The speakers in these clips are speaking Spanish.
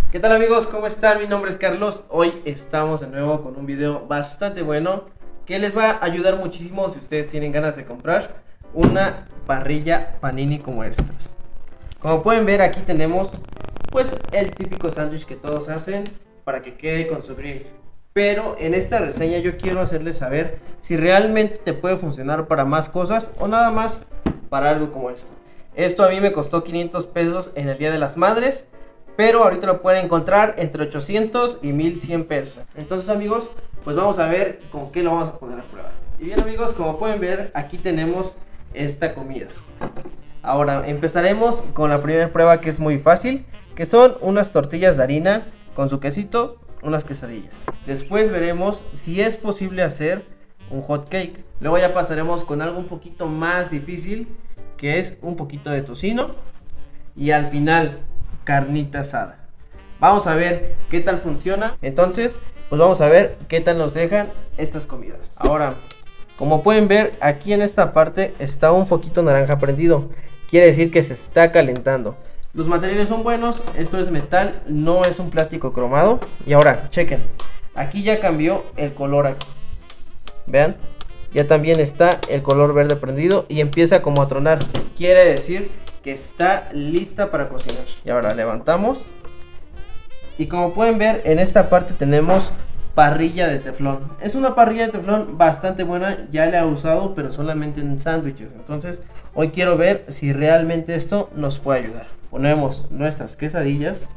¿Qué tal amigos? ¿Cómo están? Mi nombre es Carlos. Hoy estamos de nuevo con un video bastante bueno que les va a ayudar muchísimo si ustedes tienen ganas de comprar una parrilla panini como estas. Como pueden ver, aquí tenemos pues el típico sándwich que todos hacen para que quede con su grill. Pero en esta reseña yo quiero hacerles saber si realmente te puede funcionar para más cosas o nada más para algo como esto. Esto a mí me costó 500 pesos en el Día de las Madres, pero ahorita lo pueden encontrar entre 800 y 1100 pesos. Entonces amigos, pues vamos a ver con qué lo vamos a poner a prueba. Y bien amigos, como pueden ver, aquí tenemos esta comida. Ahora empezaremos con la primera prueba, que es muy fácil, que son unas tortillas de harina con su quesito, unas quesadillas. Después veremos si es posible hacer un hot cake. Luego ya pasaremos con algo un poquito más difícil, que es un poquito de tocino. Y al final, carnita asada. Vamos a ver qué tal funciona. Entonces, pues vamos a ver qué tal nos dejan estas comidas. Ahora, como pueden ver, aquí en esta parte está un foquito naranja prendido. Quiere decir que se está calentando. Los materiales son buenos. Esto es metal, no es un plástico cromado. Y ahora, chequen. Aquí ya cambió el color aquí. Vean, ya también está el color verde prendido y empieza como a tronar. Quiere decir que está lista para cocinar. Y ahora levantamos. Y como pueden ver, en esta parte tenemos parrilla de teflón. Es una parrilla de teflón bastante buena. Ya la he usado, pero solamente en sándwiches. Entonces hoy quiero ver si realmente esto nos puede ayudar. Ponemos nuestras quesadillas.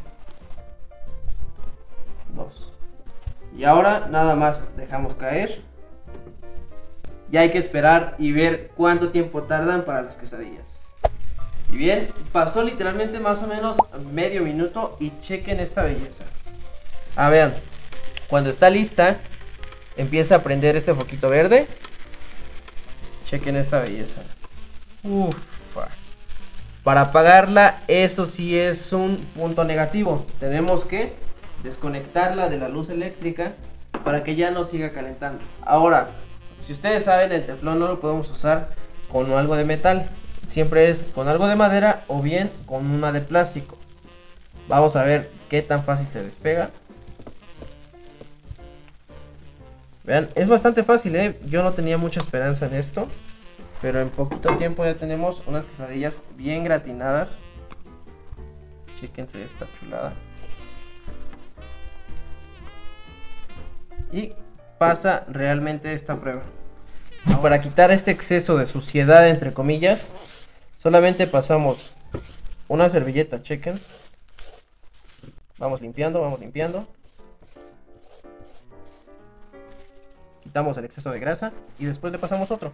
Dos. Y ahora nada más dejamos caer. Y hay que esperar y ver cuánto tiempo tardan para las quesadillas. Y bien, pasó literalmente más o menos medio minuto y chequen esta belleza. Vean, cuando está lista, empieza a prender este foquito verde. Chequen esta belleza. Ufa. Para apagarla, eso sí es un punto negativo. Tenemos que desconectarla de la luz eléctrica para que ya no siga calentando. Ahora, si ustedes saben, el teflón no lo podemos usar con algo de metal. Siempre es con algo de madera o bien con una de plástico. Vamos a ver qué tan fácil se despega. Vean, es bastante fácil, ¿eh? Yo no tenía mucha esperanza en esto, pero en poquito tiempo ya tenemos unas quesadillas bien gratinadas. Chéquense esta chulada. Y pasa realmente esta prueba. Para quitar este exceso de suciedad, entre comillas, solamente pasamos una servilleta, chequen. Vamos limpiando, vamos limpiando. Quitamos el exceso de grasa y después le pasamos otro.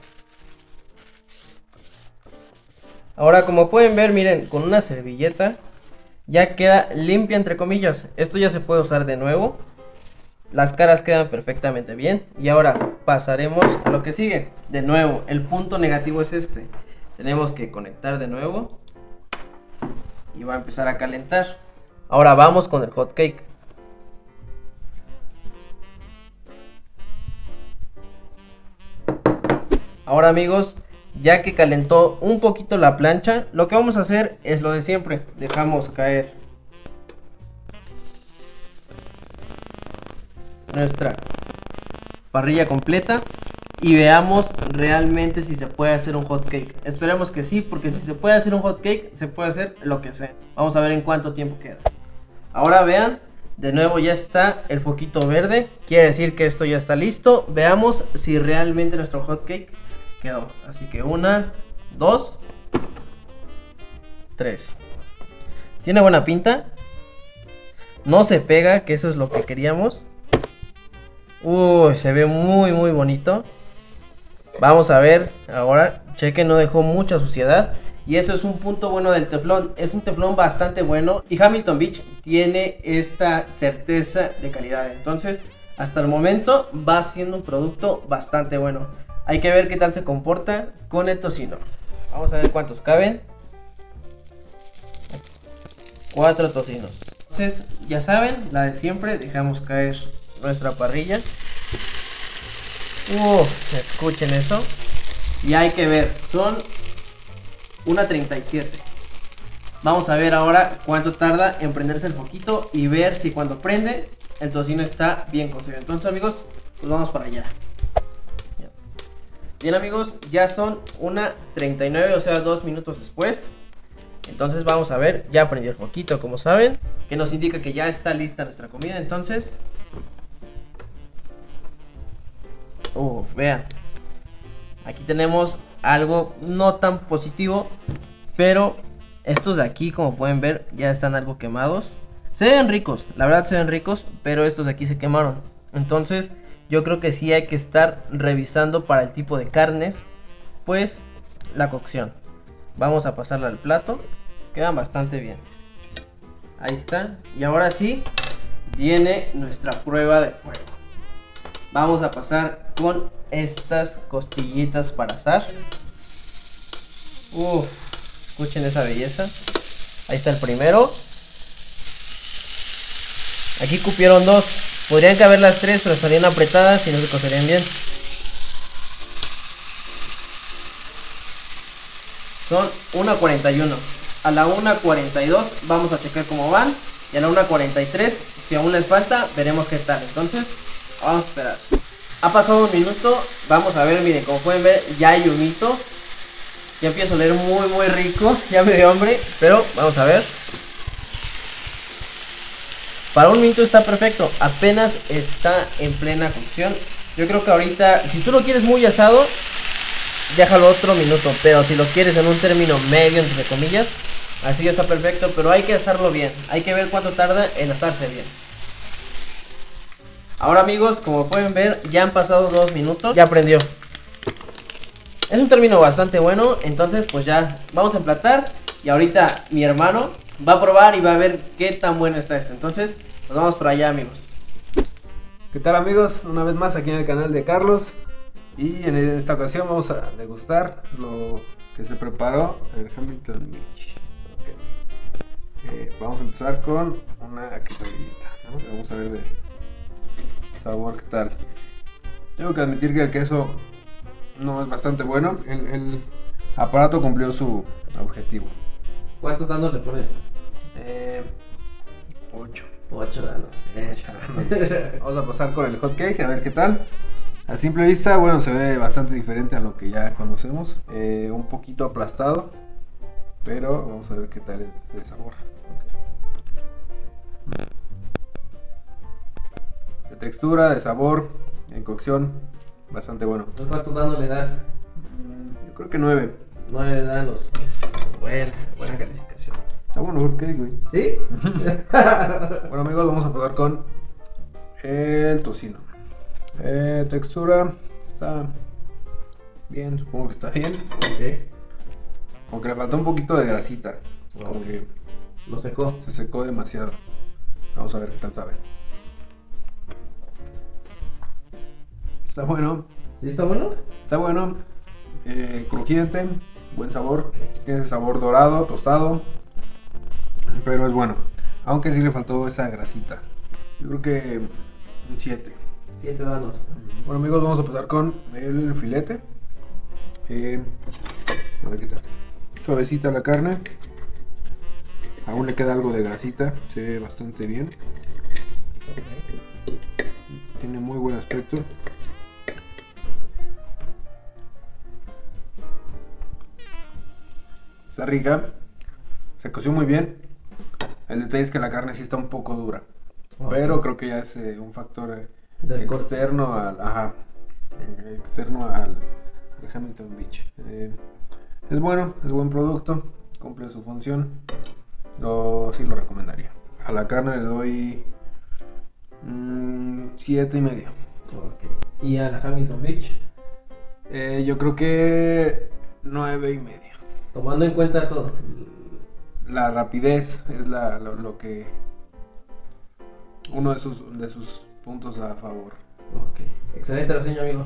Ahora, como pueden ver, miren, con una servilleta ya queda limpia, entre comillas. Esto ya se puede usar de nuevo. Las caras quedan perfectamente bien. Y ahora pasaremos a lo que sigue. De nuevo, el punto negativo es este. Tenemos que conectar de nuevo. Y va a empezar a calentar. Ahora vamos con el hot cake. Ahora amigos, ya que calentó un poquito la plancha, lo que vamos a hacer es lo de siempre. Dejamos caer nuestra parrilla completa y veamos realmente si se puede hacer un hot cake. Esperemos que sí, porque si se puede hacer un hot cake, se puede hacer lo que sea. Vamos a ver en cuánto tiempo queda. Ahora vean, de nuevo ya está el foquito verde. Quiere decir que esto ya está listo. Veamos si realmente nuestro hot cake quedó. Así que 1, 2, 3. Tiene buena pinta. No se pega, que eso es lo que queríamos. Se ve muy bonito. Vamos a ver ahora. Chequen, no dejó mucha suciedad. Y eso es un punto bueno del teflón. Es un teflón bastante bueno. Y Hamilton Beach tiene esta certeza de calidad. Entonces, hasta el momento va siendo un producto bastante bueno. Hay que ver qué tal se comporta con el tocino. Vamos a ver cuántos caben. 4 tocinos. Entonces, ya saben, la de siempre. Dejamos caer nuestra parrilla. Escuchen eso. Y hay que ver, son 1.37. Vamos a ver ahora cuánto tarda en prenderse el foquito y ver si cuando prende el tocino está bien cocido. Entonces, amigos, pues vamos para allá. Bien, amigos, ya son 1:39, o sea 2 minutos después. Entonces vamos a ver, ya prendió el foquito, como saben, que nos indica que ya está lista nuestra comida. Entonces, vean, aquí tenemos algo no tan positivo, pero estos de aquí, como pueden ver, ya están algo quemados. Se ven ricos, la verdad se ven ricos, pero estos de aquí se quemaron. Entonces yo creo que sí hay que estar revisando para el tipo de carnes, pues la cocción. Vamos a pasarla al plato, quedan bastante bien. Ahí está, y ahora sí viene nuestra prueba de fuego. Vamos a pasar con estas costillitas para asar. Escuchen esa belleza. Ahí está el primero. Aquí cupieron 2. Podrían caber las 3, pero estarían apretadas y no se cocerían bien. Son 1:41. A la 1:42 vamos a checar cómo van. Y a la 1:43, si aún les falta, veremos qué tal. Entonces, vamos a esperar. Ha pasado 1 minuto. Vamos a ver, miren, como pueden ver, ya hay humito. Ya empieza a oler muy rico. Ya me dio hambre, pero vamos a ver. Para 1 minuto está perfecto. Apenas está en plena cocción. Yo creo que ahorita, si tú lo quieres muy asado, déjalo otro minuto. Pero si lo quieres en un término medio, entre comillas, así ya está perfecto. Pero hay que asarlo bien. Hay que ver cuánto tarda en asarse bien. Ahora, amigos, como pueden ver, ya han pasado 2 minutos. Ya prendió. Es un término bastante bueno. Entonces pues ya vamos a emplatar. Y ahorita mi hermano va a probar y va a ver qué tan bueno está esto. Entonces nos vamos para allá, amigos. ¿Qué tal, amigos? Una vez más aquí en el canal de Carlos. Y en esta ocasión vamos a degustar lo que se preparó en el Hamilton Beach. Vamos a empezar con una quesadillita, ¿no? Vamos a ver de sabor qué tal. Tengo que admitir que el queso no es bastante bueno. El aparato cumplió su objetivo. ¿Cuántos danos le pones? 8. 8 danos. Eso. Vamos a pasar con el hot cake a ver qué tal. A simple vista, bueno, se ve bastante diferente a lo que ya conocemos. Un poquito aplastado, pero vamos a ver qué tal el sabor. De textura, de sabor, en cocción, bastante bueno. ¿Cuántos danos le das? Yo creo que 9. 9 danos. Buena calificación. Está bueno el hot cake, güey. ¿Sí? Bueno, amigos, vamos a probar con el tocino. Textura está bien, supongo que está bien. Ok. Como que le faltó un poquito de grasita. Como que Lo secó. se secó demasiado. Vamos a ver qué tal sabe. Está bueno. ¿Sí está bueno? Está bueno. Crujiente. Buen sabor. Tiene ese sabor dorado, tostado. Pero es bueno. Aunque sí le faltó esa grasita. Yo creo que un 7. 7 danos. Bueno, amigos, vamos a empezar con el filete. A ver qué tal. Suavecita la carne. Aún le queda algo de grasita. Se ve bastante bien. Tiene muy buen aspecto. Está rica. Se coció muy bien. El detalle es que la carne sí está un poco dura. Pero creo que ya es un factor externo al Hamilton Beach. Es bueno, es buen producto, cumple su función. Sí lo recomendaría. A la carne le doy 7.5. Ok. ¿Y a la Hamilton Beach? Yo creo que 9.5. Tomando en cuenta todo. La rapidez es lo que uno de sus puntos a favor. Ok. Excelente reseña, amigo.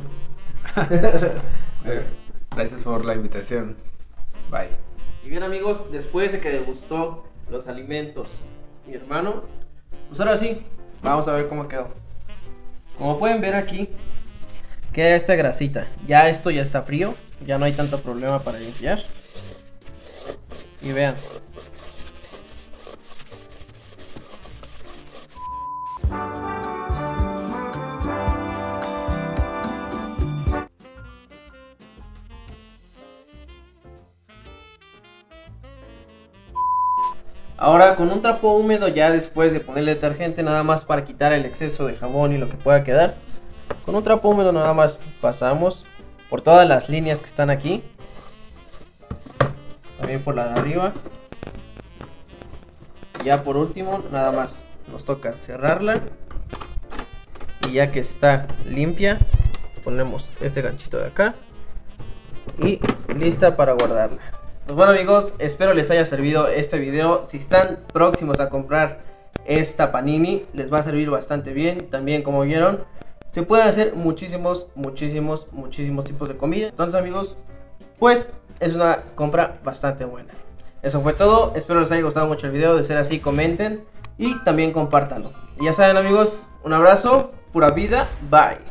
Gracias por la invitación. Bye. Y bien, amigos, después de que degustó los alimentos mi hermano, pues ahora sí, vamos a ver cómo quedó. Como pueden ver aquí, queda esta grasita. Ya esto ya está frío, ya no hay tanto problema para limpiar. Y vean, Ahora con un trapo húmedo, ya después de ponerle detergente, nada más para quitar el exceso de jabón y lo que pueda quedar, con un trapo húmedo nada más pasamos por todas las líneas que están aquí, también por la de arriba. Y ya por último nada más nos toca cerrarla, y ya que está limpia ponemos este ganchito de acá y lista para guardarla. Pues bueno amigos, espero les haya servido este video. Si están próximos a comprar esta panini, les va a servir bastante bien. También, como vieron, se pueden hacer muchísimos tipos de comida. Entonces amigos, pues es una compra bastante buena. Eso fue todo, espero les haya gustado mucho el video. De ser así, comenten y también compártanlo. Y ya saben amigos, un abrazo, pura vida, bye.